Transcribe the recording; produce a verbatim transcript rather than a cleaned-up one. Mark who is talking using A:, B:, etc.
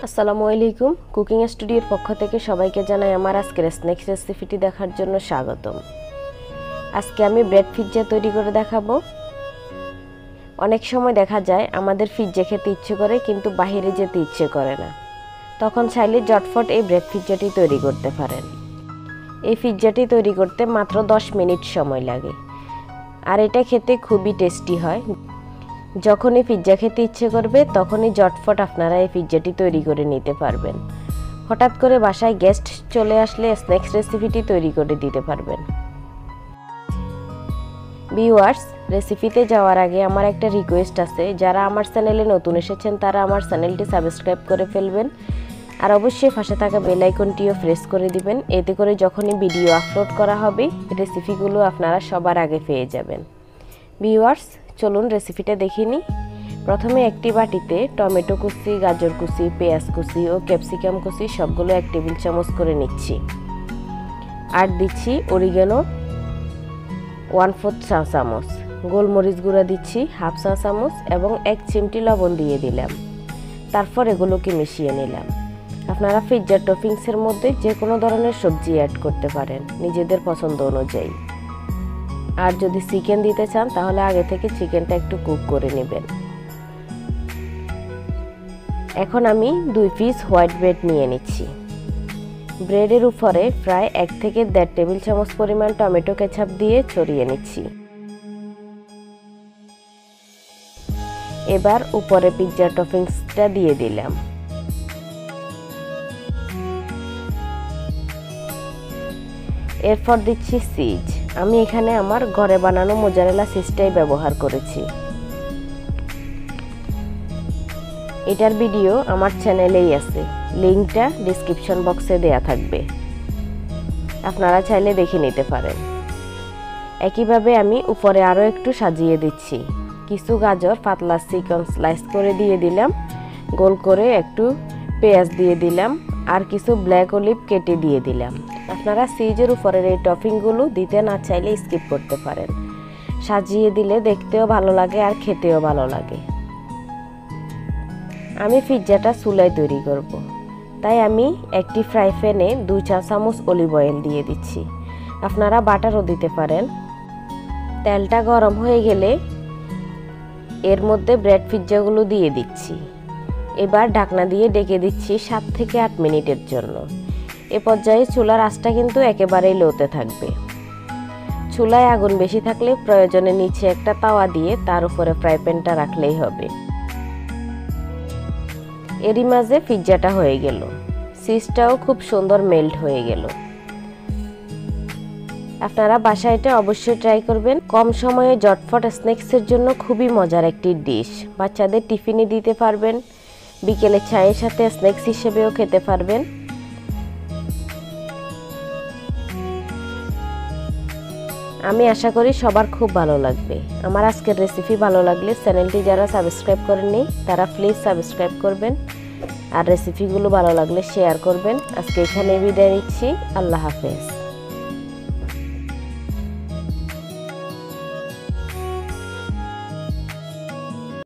A: আসসালামু আলাইকুম কুকিং স্টুডিওর পক্ষ থেকে সবাইকে জানাই আমার আজকের স্ন্যাক্স রেসিপিটি দেখার জন্য স্বাগতম। আজকে আমি ব্রেড পিৎজা তৈরি করে দেখাবো। অনেক সময় দেখা যায় আমাদের পিৎজা খেতে ইচ্ছে করে কিন্তু বাইরে যেতে ইচ্ছে করে না, তখন চাইলে ঝটফট এই ব্রেড পিৎজাটি তৈরি করতে পারেন। এই পিৎজাটি তৈরি করতে মাত্র দশ মিনিট সময় লাগে, আর এটা খেতে খুবই টেস্টি হয়। যখনই পিৎজা খেতে ইচ্ছে করবে তখনই ঝটফট আপনারা এই পিৎজাটি তৈরি করে নিতে পারবেন। হঠাৎ করে বাসায় গেস্ট চলে আসলে স্ন্যাক্স রেসিপিটি তৈরি করে দিতে পারবেন। ভিউয়ার্স, রেসিপিতে যাওয়ার আগে আমার একটা রিকোয়েস্ট আছে, যারা আমার চ্যানেলে নতুন এসেছেন তারা আমার চ্যানেলটি সাবস্ক্রাইব করে ফেলবেন, আর অবশ্যই পাশে থাকা বেল আইকনটিও প্রেস করে দিবেন। এতে করে যখনই ভিডিও আপলোড করা হবে রেসিপিগুলো আপনারা সবার আগে পেয়ে যাবেন। ভিউয়ার্স, চলুন রেসিপিটা দেখে নিই। প্রথমে একটি বাটিতে টমেটো কুচি, গাজর কুচি, পেঁয়াজ কুচি ও ক্যাপসিকাম কুচি সবগুলো এক টেবিল চামচ করে নিচ্ছি। আর দিচ্ছি অরিগানো ওয়ান ফোর্থ চা চামচ, গোলমরিচ গুঁড়া দিচ্ছি হাফ চা চামচ এবং এক চিমটি লবণ দিয়ে দিলাম। তারপর এগুলোকে মিশিয়ে নিলাম। আপনারা পিৎজা টপিংসের মধ্যে যে কোনো ধরনের সবজি অ্যাড করতে পারেন নিজেদের পছন্দ অনুযায়ী। আর যদি চিকেন দিতে চান তাহলে আগে থেকে চিকেনটা একটু কুক করে নেবেন। এখন আমি দুই পিস হোয়াইট ব্রেড নিয়ে নিচ্ছি। ব্রেডের উপরে প্রায় এক থেকে দেড় টেবিল চামচ পরিমাণ টমেটো কেচাপ দিয়ে ছড়িয়ে নিচ্ছি। এবার উপরে পিৎজা টপিংসটা দিয়ে দিলাম। এরপর দিচ্ছি চিজ। আমি এখানে আমার ঘরে বানানো মোজারেলা চিজটাই ব্যবহার করেছি। এটার ভিডিও আমার চ্যানেলেই আছে, লিংকটা ডেসক্রিপশন বক্সে দেয়া থাকবে, আপনারা চাইলে দেখে নিতে পারেন। একইভাবে আমি উপরে আরও একটু সাজিয়ে দিচ্ছি। কিছু গাজর পাতলা চিকন স্লাইস করে দিয়ে দিলাম, গোল করে একটু পেঁয়াজ দিয়ে দিলাম, আর কিছু ব্ল্যাক অলিভ কেটে দিয়ে দিলাম। আপনারা চিজের উপরের এই টপিংগুলো দিতে না চাইলে স্কিপ করতে পারেন। সাজিয়ে দিলে দেখতেও ভালো লাগে আর খেতেও ভালো লাগে। আমি পিৎজাটা চুলায় তৈরি করব, তাই আমি একটি ফ্রাই প্যানে দুই চা চামচ অলিভ অয়েল দিয়ে দিচ্ছি। আপনারা বাটারও দিতে পারেন। তেলটা গরম হয়ে গেলে এর মধ্যে ব্রেড পিৎজাগুলো দিয়ে দিচ্ছি। এবার ঢাকনা দিয়ে ঢেকে দিচ্ছি সাত থেকে আট মিনিটের জন্য। এ পর্যায়ে চুলার আঁচটা কিন্তু একেবারেই লোতে থাকবে। চুলায় আগুন বেশি থাকলে প্রয়োজনে নিচে একটা তাওয়া দিয়ে তার উপরে ফ্রাই প্যানটা রাখলেই হবে। এরই মাঝে পিৎজাটা হয়ে গেল, চিজটাও খুব সুন্দর মেল্ট হয়ে গেল। আপনারা বাসায় এটা অবশ্যই ট্রাই করবেন। কম সময়ে ঝটফট স্ন্যাক্সের জন্য খুবই মজার একটি ডিশ। বাচ্চাদের টিফিনে দিতে পারবেন, বিকেলে চায়ের সাথে স্ন্যাক্স হিসেবেও খেতে পারবেন। আমি আশা করি সবার খুব ভালো লাগবে। আমার আজকের রেসিপি ভালো লাগলে চ্যানেলটি যারা সাবস্ক্রাইব করেননি তারা প্লিজ সাবস্ক্রাইব করবেন, আর রেসিপিগুলো ভালো লাগলে শেয়ার করবেন। আজকে এখানে বিদায় নিচ্ছি। আল্লাহ হাফেজ।